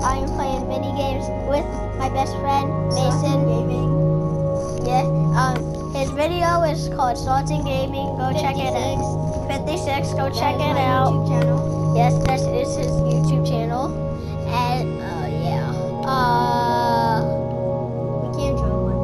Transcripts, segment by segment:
I am playing mini games with my best friend Mason. Gaming. Yeah. His video is called Salting Gaming. Go check it out. 56. Go check it out. YouTube channel. Yes, this is his YouTube channel. And yeah. We can't draw one.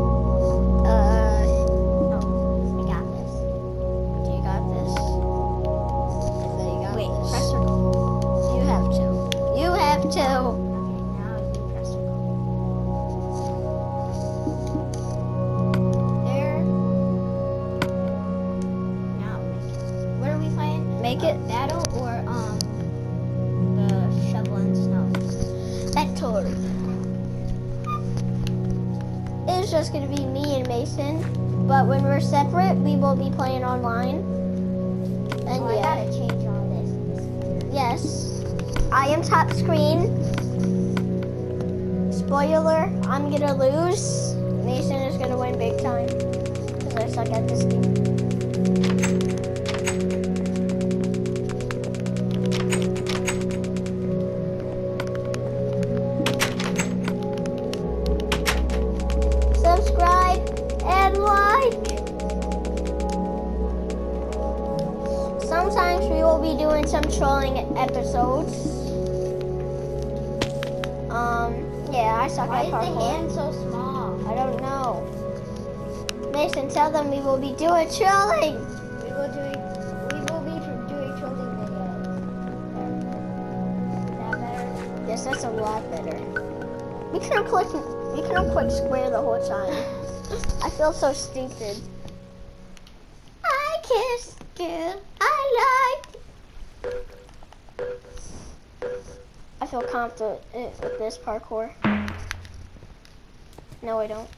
No, I got this. You got this. I feel you got Wait, this. press circle. You have to. You have to. Okay, now you press circle. There. Now make it. What are we playing? Make it. Battle or the shovel and snow? Factory. It's just gonna be me and Mason, but when we're separate, we will be playing online. And Oh, I yeah, gotta change all this. yes, I am top screen. Spoiler: I'm gonna lose. Mason is gonna win big time because I suck at this game. Subscribe and like. Sometimes we will be doing some trolling episodes. Yeah, I suck Why at is the parkour. hand so small? I don't know. Mason, tell them we will be doing trolling. We will be doing trolling videos. Is that better? Yes, that's a lot better. We could have clicked square the whole time. I feel so stupid. I kissed you. I like. I feel confident with this parkour. No, I don't.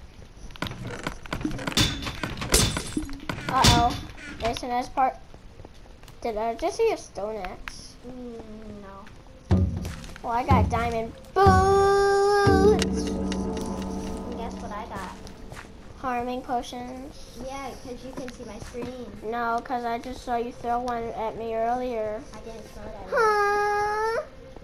Uh-oh. Mason has part. Did I just see a stone axe? No. Well, I got diamond boots. Guess what I got? Harming potions. Yeah, because you can see my screen. No, because I just saw you throw one at me earlier. I didn't throw it at you. Huh?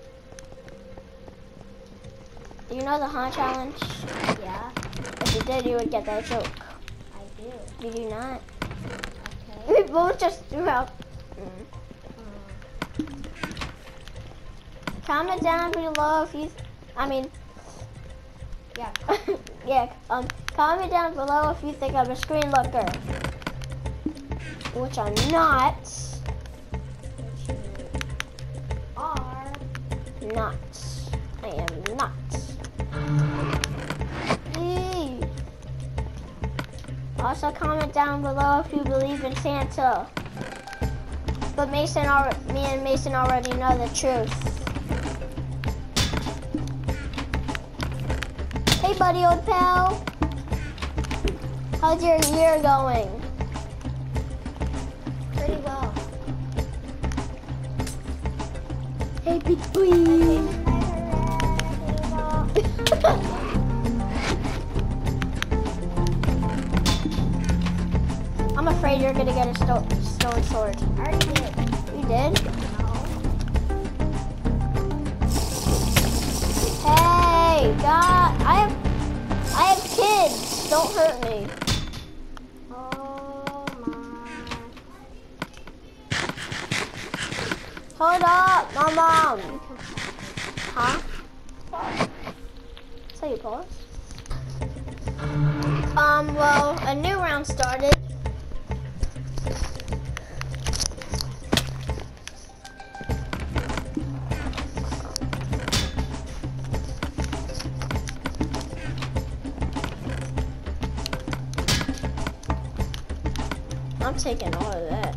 You know the Han challenge? Yeah, If you did, you would get that joke. I do. You do not. Okay. We both just threw out. Comment down below if you. Yeah. Yeah. Comment down below if you think I'm a screen looker, which I'm not. Which you are. Not. I am not. Eee. Also comment down below if you believe in Santa. But me and Mason already know the truth. Hey buddy, old pal. How's your year going? Pretty well. Hey big boy. I'm afraid you're gonna get a stone sword. I already did. You did? No. Hey, God, I have kids. Don't hurt me. Oh my. Hold up, my mom. Huh? So you pause? Well, a new round started. I'm taking all of that.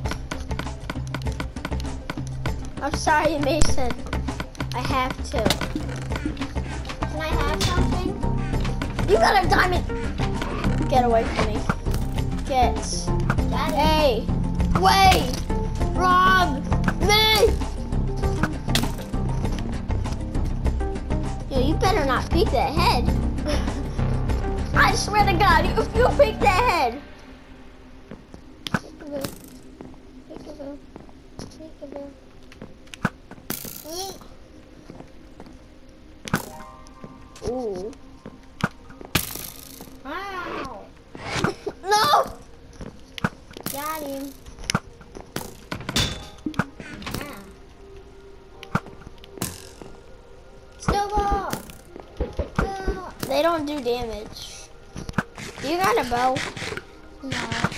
I'm sorry, Mason. I have to. Can I have something? You got a diamond! Get away from me. Get. Hey! Wait! Rob! Me! Yo, you better not peek that head. I swear to God, if you peek that head. Peekaboo. Peekaboo. Peekaboo. Ooh. Wow. No! Got him. Ah. Still go. Go. They don't do damage. You got a bow? No.